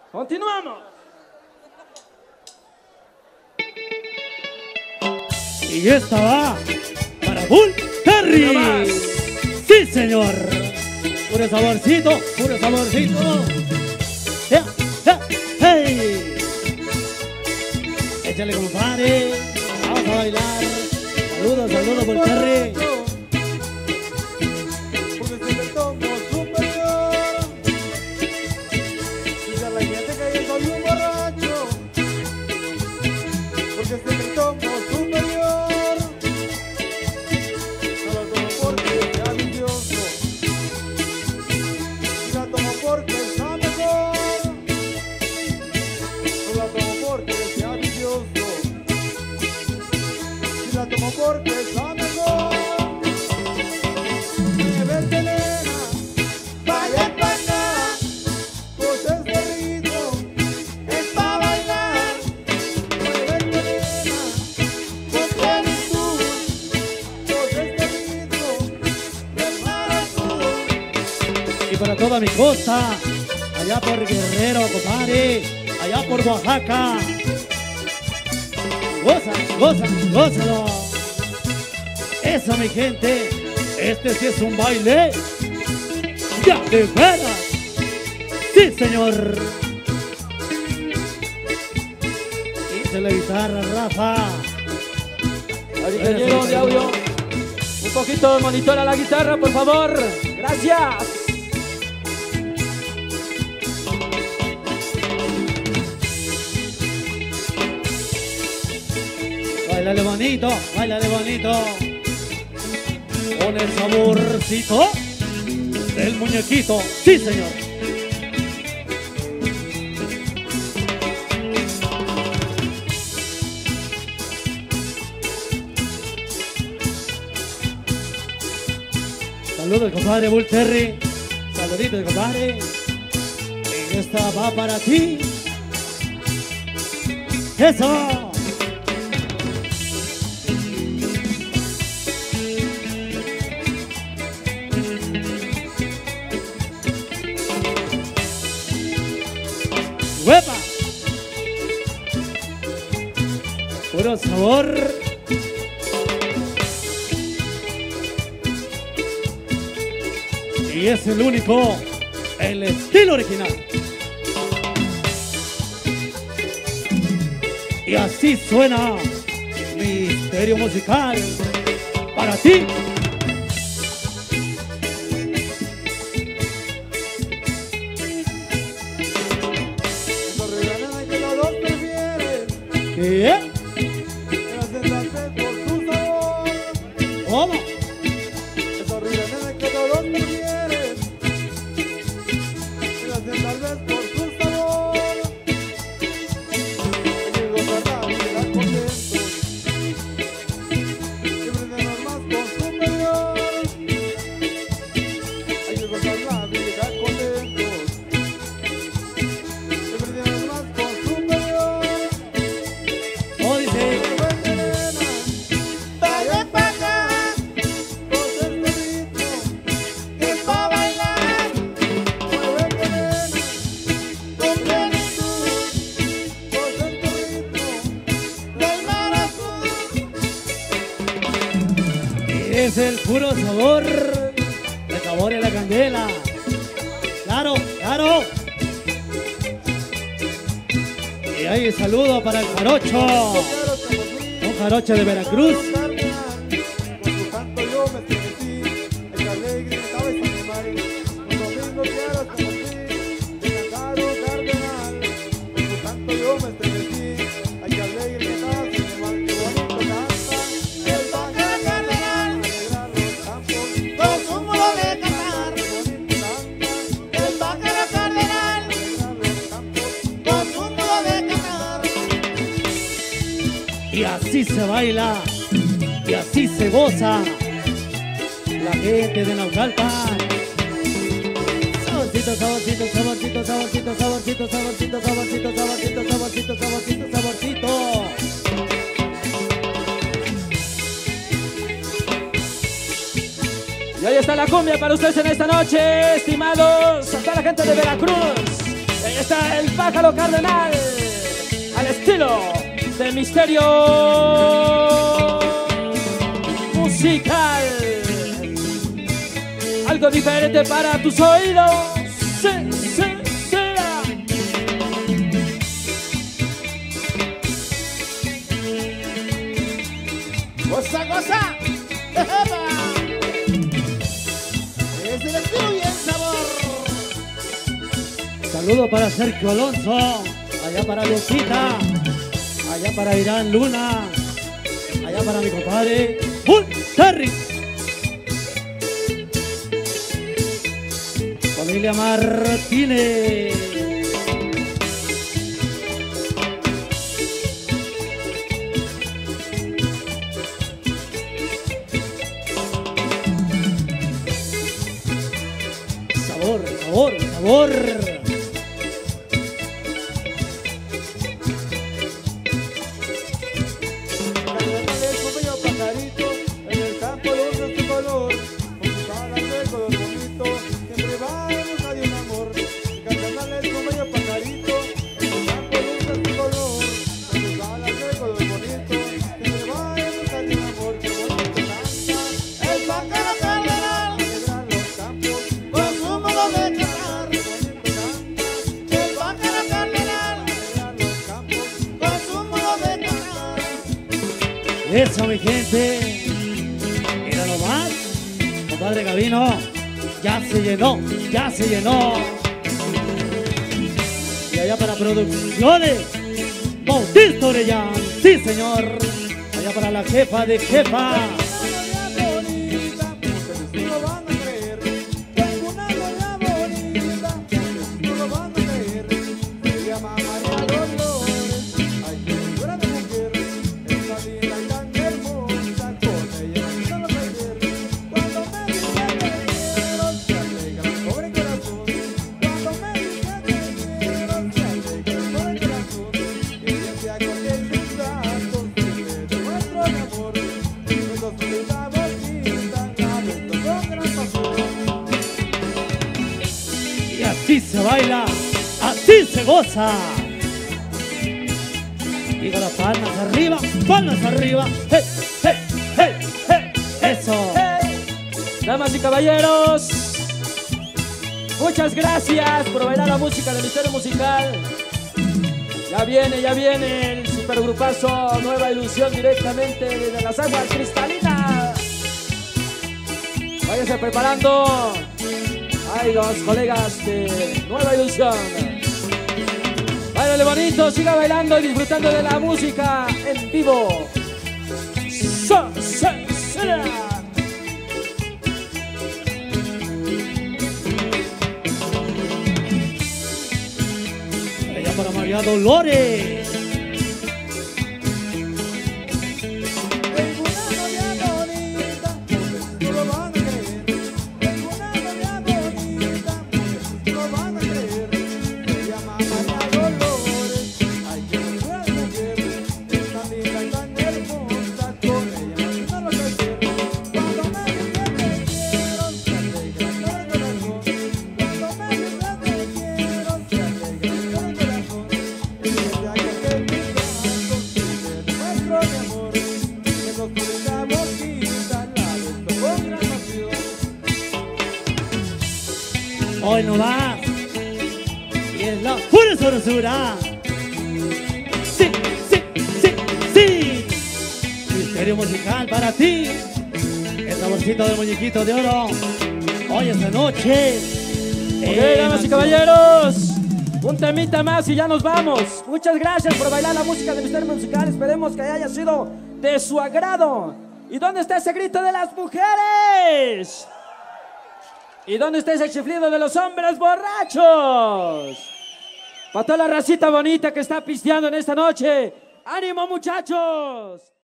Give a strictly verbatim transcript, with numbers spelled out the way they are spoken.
Continuamos. Y esta va para Bull Terry. Sí, señor. Puro saborcito, puro saborcito. Yeah, yeah, hey. Échale, compadre. Vamos a bailar. Saludos, saludos, Bull Terry. Porque está mejor. Vete, nena, vaya para acá, pues este ritmo es para bailar. Vete, nena, con plenitud, pues este ritmo es para tú. Y para toda mi costa, allá por Guerrero, compadre, allá por Oaxaca. Goza, goza, gózalo. Eso, mi gente, este sí es un baile ya de veras. Sí, señor. Hice la guitarra, Rafa. Ingeniero de audio, un poquito de monitor a la guitarra, por favor. Gracias. Báilale bonito, báilale bonito. Con el saborcito del muñequito. Sí, señor. Saludos, compadre Bull Terry. Saluditos, compadre. Y esta va para ti. ¡Eso! ¡Huepa! Puro sabor. Y es el único, el estilo original. Y así suena Misterio Musical para ti. ¿Qué? ¿Cómo? Es horrible, nena, que todos prefieren. Y lo hacen tal vez por su sabor. Ellos gozarán y serán contentos. Siempre tendrán más con superior. Ellos gozarán y serán contentos. Siempre tendrán más con superior. ¿Cómo dice? Es el puro sabor de sabor y la candela. Claro, claro. Y ahí saludo para el jarocho. Un jarocho de Veracruz. Con su canto yo me estremecí, el que alegre estaba esa animal. Un domingo quiero conocí, de Caro Cardenal. Con su canto yo me estremecí, el que alegre estaba esa animal. Qué bonito canta el pájaro cardenal, alegrar los campos con su modo de cantar. Qué bonito canta el pájaro cardenal, alegrar los campos con su modo de cantar. Y así se baila. Y así se goza la gente de Naucalpan. Saborcito, saborcito, saborcito, saborcito, saborcito, saborcito, saborcito, saborcito, saborcito, saborcito, saborcito. Y ahí está la cumbia para ustedes en esta noche, estimados, a toda la gente de Veracruz. Ahí está está el pájaro cardenal, al estilo de Misterio Musical. Algo diferente para tus oídos. Sí, sí, sí. ¡Goza, goza! ¡Es el estilo y el sabor! Saludo para Sergio Alonso, allá para Diosita, allá para Irán Luna, allá para mi compadre Bull Terry. Familia Martínez. Sabor, sabor, sabor. Cardenales como yo pajarito, en el campo luce su color, con sus alas de color bonito, siempre va en busca de un amor. Cardenales como yo pajarito, en el campo luce su color, con sus alas de color bonito, siempre va en busca de un amor. Que bonito canta el pájaro cardenal, alegran los campos con su modo de cantar. Que bonito canta el pájaro cardenal, alegran los campos con su modo de cantar. Eso, mi gente. Mira nomás, compadre Gabino, ya se llenó, ya se llenó. Y allá para producciones, Bautista Orellán, sí señor. Allá para la jefa de jefa. Y así se baila, así se goza. Diga las palmas arriba, palmas arriba. Hey, hey, hey, hey. Eso. Damas y caballeros, muchas gracias por bailar la música de Misterio Musical. Ya viene, ya viene el supergrupazo Nueva Ilusión directamente desde las aguas cristalinas. Váyanse preparando. Ay, los colegas de Nueva Ilusión. Báilale bonito, siga bailando y disfrutando de la música en vivo. So, so, so. Allá para María Dolores. Tengo una novia bonita, no lo van a creer. Tengo una novia bonita, no lo van a creer. Se llama María Dolores, ay que buena mujer. Es tan linda y tan hermosa, con ella no lo puedo hacer. Cuando me dice te quiero, se alegra todo el corazón. Cuando me dice te quiero, se alegra todo el corazón. Y desde aquel que mis brazos se demuestro mi amor. Que nos brinda boquita, la beso con gran pasión. Hoy no va. Y es la pura sabrosura. Sí, sí, sí, sí. Misterio Musical para ti. El saborcito del muñequito de oro. Hoy esta noche. Ok, en damas y acción. caballeros, un temita más y ya nos vamos. Muchas gracias por bailar la música de Misterio Musical. Esperemos que haya sido de su agrado. ¿Y dónde está ese grito de las mujeres? ¿Y dónde está ese chiflido de los hombres borrachos? Para toda la racita bonita que está pisteando en esta noche. ¡Ánimo, muchachos!